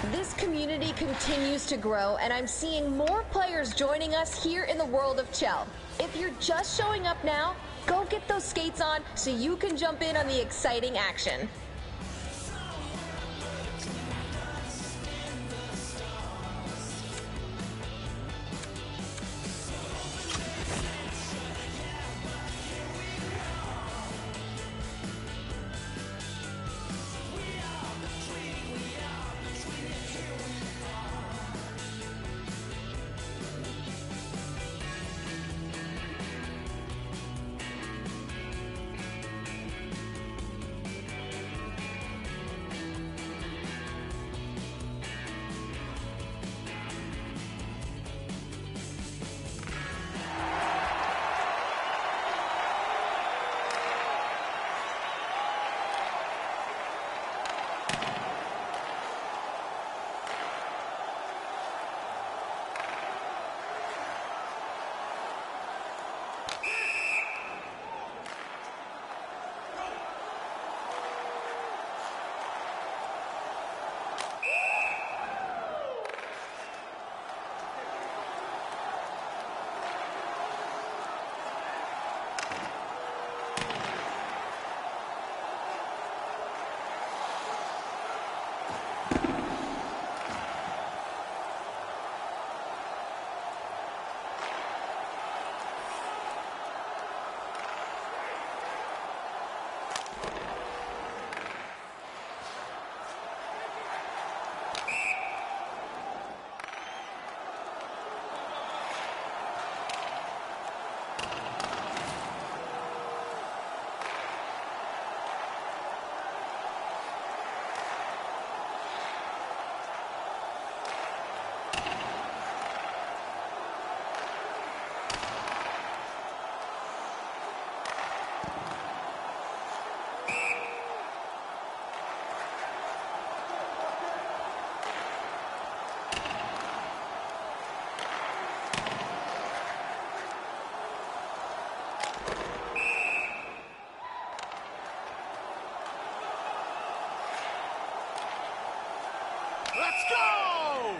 This community continues to grow, and I'm seeing more players joining us here in the world of Chell. If you're just showing up now, go get those skates on so you can jump in on the exciting action. Let's go!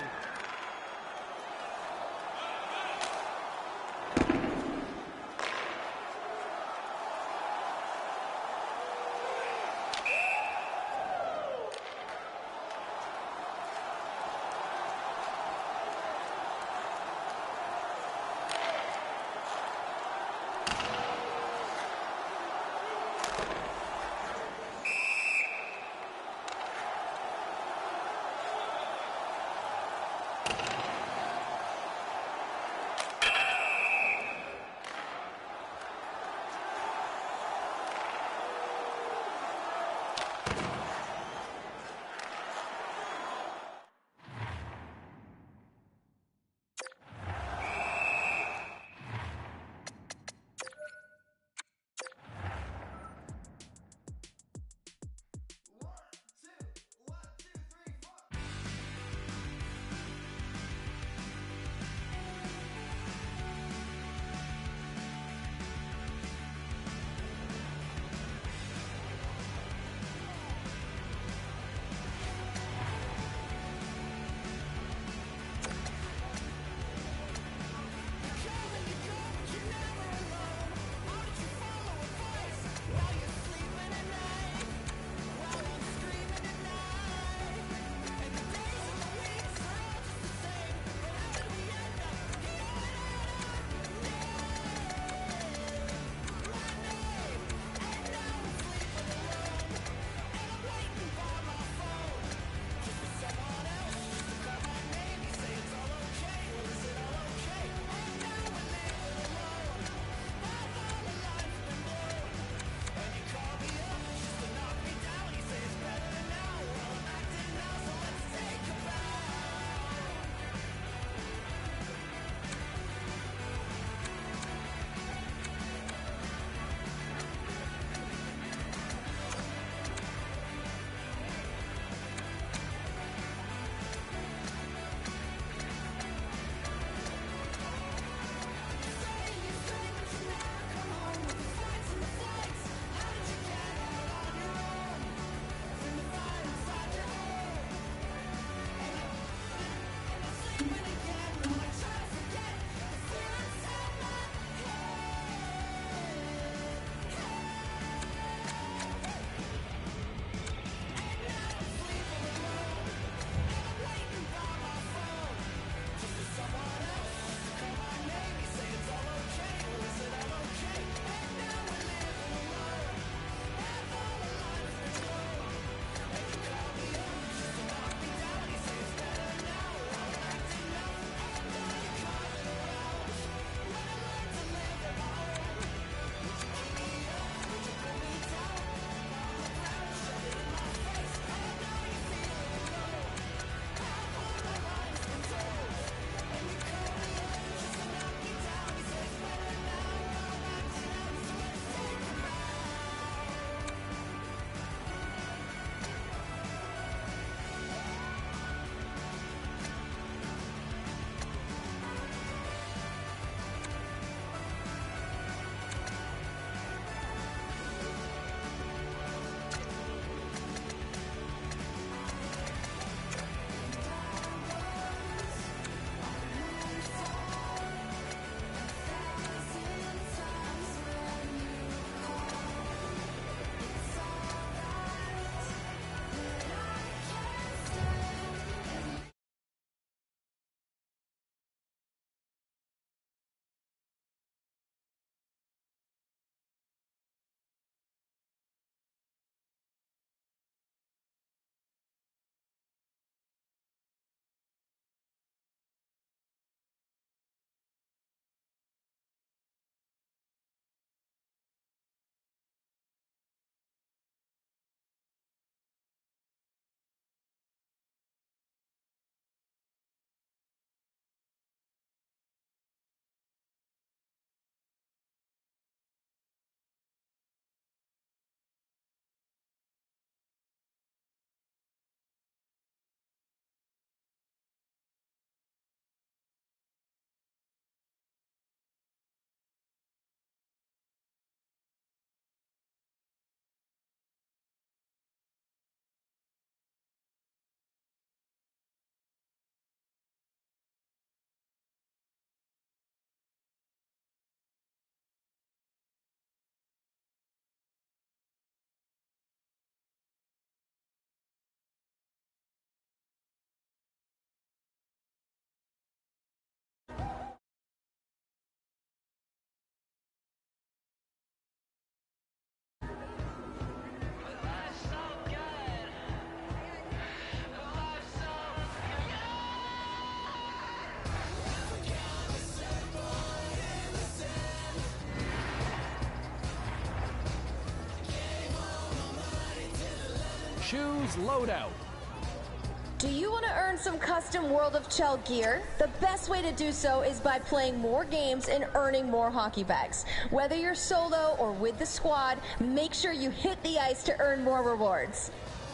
choose loadout. Do you want to earn some custom World of Chell gear? The best way to do so is by playing more games and earning more hockey bags. Whether you're solo or with the squad, make sure you hit the ice to earn more rewards.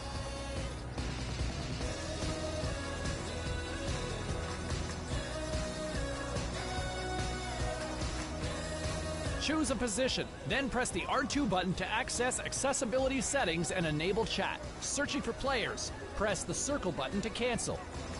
Choose a position, then press the R2 button to access accessibility settings and enable chat. Searching for players, press the circle button to cancel.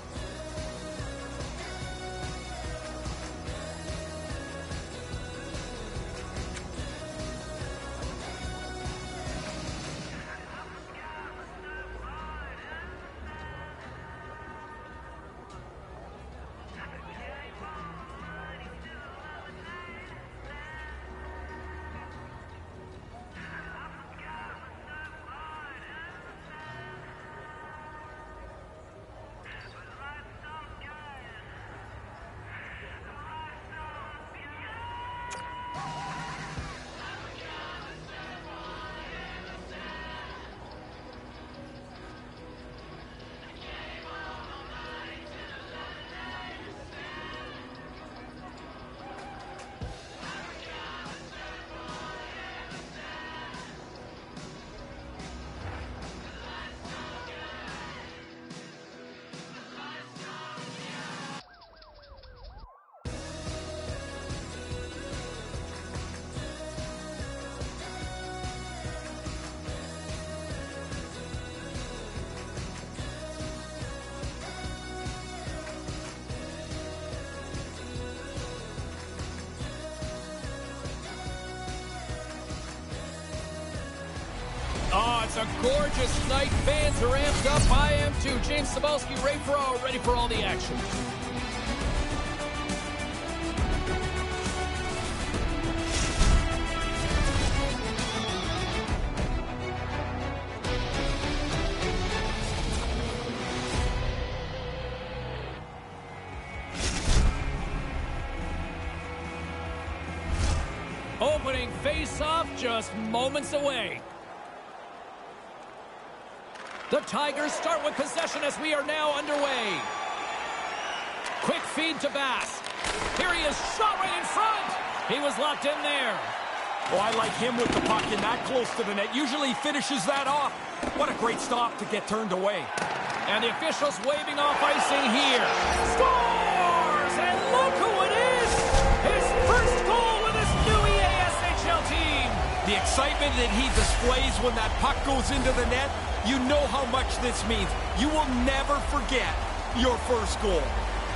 Oh, it's a gorgeous night. Fans are amped up. I am too. James Cybulski, Ray Ferraro, ready for all the action. Opening face-off just moments away. The Tigers start with possession as we are now underway. Quick feed to Bass. Here he is, shot right in front. He was locked in there. Oh, I like him with the puck in that close to the net. Usually he finishes that off. What a great stop to get turned away. And the officials waving off icing here. Scores! And look who it is! His first goal with his new EASHL team. The excitement that he displays when that puck goes into the net, you know how much this means. You will never forget your first goal.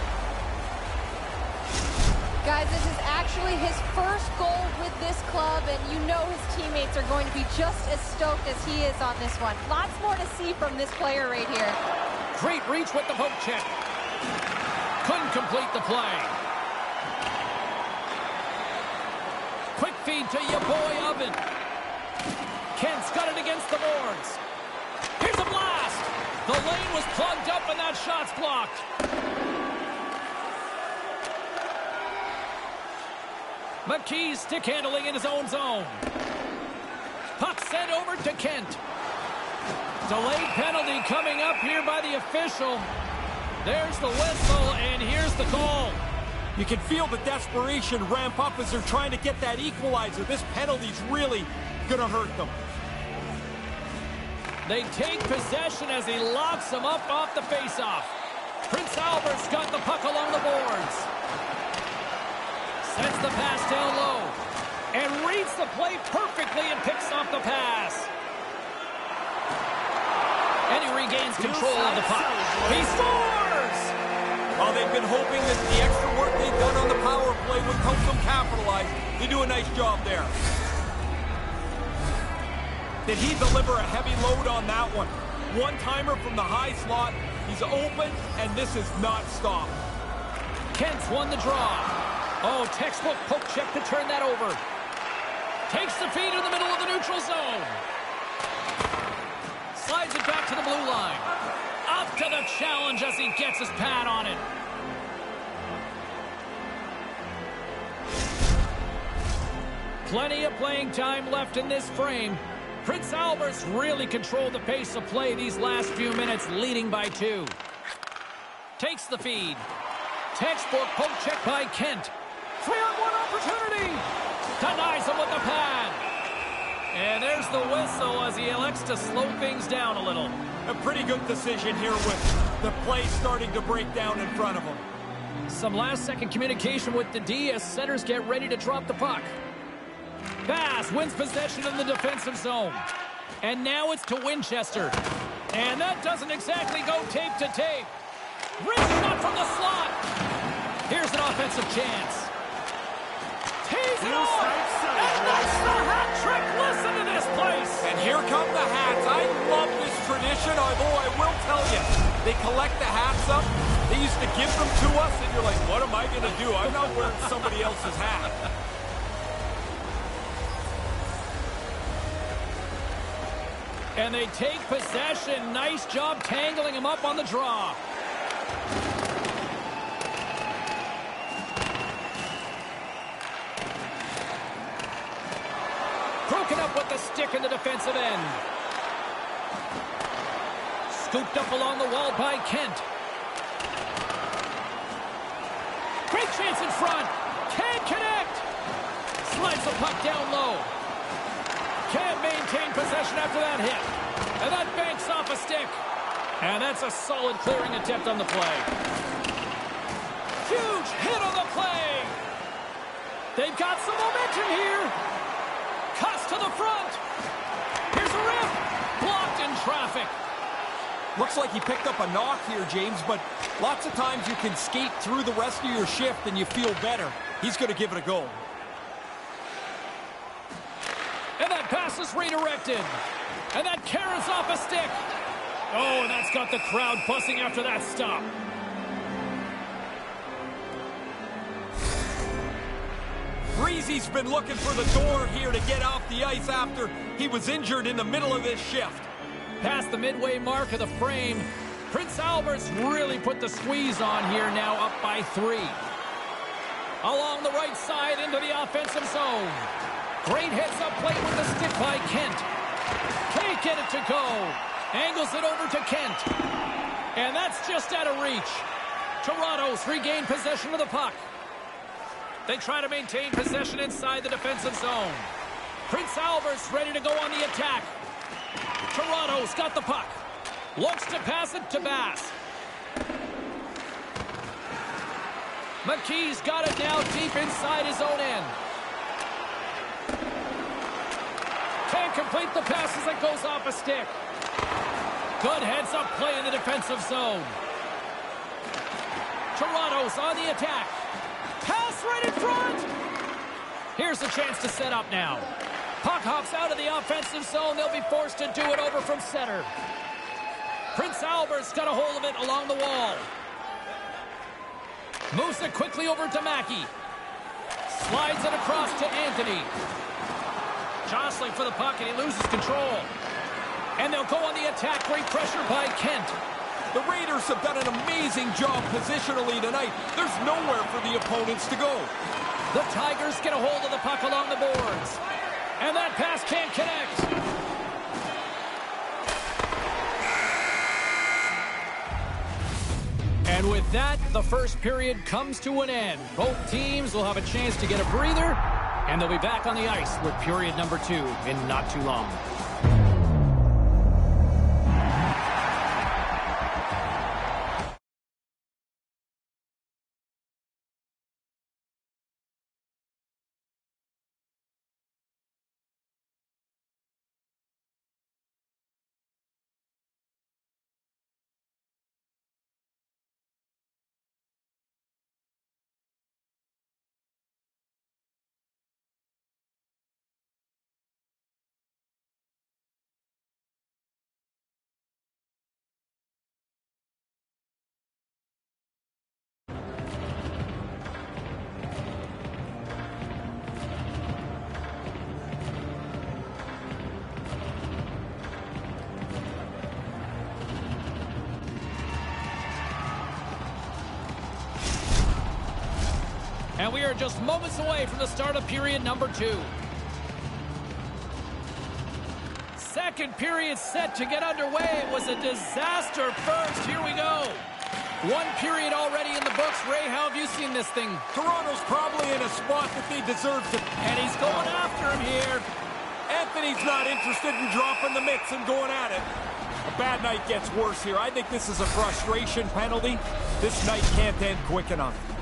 Guys, this is actually his first goal with this club, and you know his teammates are going to be just as stoked as he is on this one. Lots more to see from this player right here. Great reach with the poke check. Couldn't complete the play. Quick feed to your boy Oven. Kent's got it against the boards. Here's a blast! The lane was plugged up and that shot's blocked. McKee stick handling in his own zone. Puck sent over to Kent. Delayed penalty coming up here by the official. There's the whistle and here's the call. You can feel the desperation ramp up as they're trying to get that equalizer. This penalty's really going to hurt them. They take possession as he locks him up off the faceoff. Prince Albert's got the puck along the boards. Sends the pass down low. And reads the play perfectly and picks off the pass. And he regains control of the puck. He scores! Well, they've been hoping that the extra work they've done on the power play would help them capitalize. They do a nice job there. Did he deliver a heavy load on that one? One-timer from the high slot. He's open, and this is not stopped. Kent's won the draw. Oh, textbook poke check to turn that over. Takes the feed in the middle of the neutral zone. Slides it back to the blue line. Up to the challenge as he gets his pad on it. Plenty of playing time left in this frame. Prince Albert's really controlled the pace of play these last few minutes, leading by 2. Takes the feed. Textbook poke check by Kent. 3-on-1 opportunity. Denies him with the pad. And there's the whistle as he elects to slow things down a little. A pretty good decision here with the play starting to break down in front of him. Some last-second communication with the D as setters get ready to drop the puck. Bass wins possession in the defensive zone. And now it's to Winchester. And that doesn't exactly go tape to tape. Wrist shot from the slot. Here's an offensive chance. Tees it on. And that's the hat trick. Listen to this place. And here come the hats. I love this tradition, although I will tell you, they collect the hats up. They used to give them to us, and you're like, what am I going to do? I'm not wearing somebody else's hat. And they take possession. Nice job tangling him up on the draw. Broken up with the stick in the defensive end. Scooped up along the wall by Kent. Great chance in front. Can't connect. Slides the puck down low. Can't maintain possession after that hit. And that banks off a stick. And that's a solid clearing attempt on the play. Huge hit on the play. They've got some momentum here. Cuts to the front. Here's a rip. Blocked in traffic. Looks like he picked up a knock here, James, but lots of times you can skate through the rest of your shift and you feel better. He's going to give it a go. And that pass is redirected. And that carries off a stick. Oh, and that's got the crowd buzzing after that stop. Breezy's been looking for the door here to get off the ice after he was injured in the middle of this shift. Past the midway mark of the frame, Prince Albert's really put the squeeze on here, now up by 3. Along the right side into the offensive zone. Great hits up plate with the stick by Kent. Can't get it to go. Angles it over to Kent. And that's just out of reach. Toronto's regained possession of the puck. They try to maintain possession inside the defensive zone. Prince Albert's ready to go on the attack. Toronto's got the puck. Looks to pass it to Bass. McKee's got it now deep inside his own end. Can't complete the pass as it goes off a stick. Good heads-up play in the defensive zone. Toronto's on the attack. Pass right in front. Here's a chance to set up now. Puck hops out of the offensive zone. They'll be forced to do it over from center. Prince Albert's got a hold of it along the wall. Moves it quickly over to Mackey. Slides it across to Anthony. Jostling for the puck, and he loses control. And they'll go on the attack. Great pressure by Kent. The Raiders have done an amazing job positionally tonight. There's nowhere for the opponents to go. The Tigers get a hold of the puck along the boards. And that pass can't connect. And with that, the first period comes to an end. Both teams will have a chance to get a breather, and they'll be back on the ice with period number 2 in not too long. And we are just moments away from the start of period number 2. second period set to get underway. It was a disaster first. Here we go. One period already in the books. Ray, how have you seen this thing? Toronto's probably in a spot that they deserve to. And he's going after him here. Anthony's not interested in dropping the mitts and going at it. A bad night gets worse here. I think this is a frustration penalty. This night can't end quick enough.